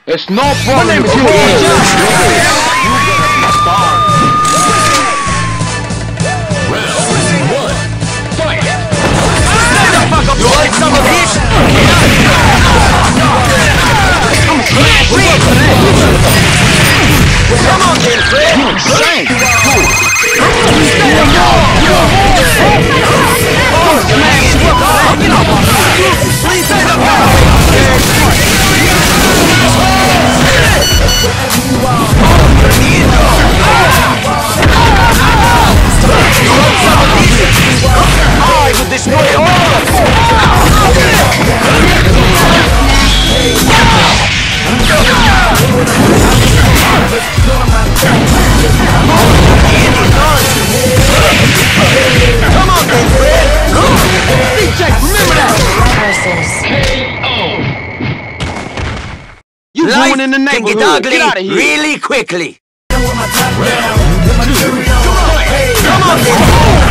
It's no problem. You like some of this? Come on, then, Fred! I will destroy all of Come on, then, Fred! DJ, remember that! You ruining the neighborhood. Get ugly Get out of here. really quickly. Come on, then.